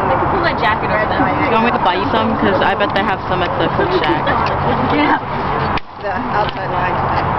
pull that jacket over them. Do you want me to buy you some? Because I bet they have some at the Cook Shack. Yeah. The outside line.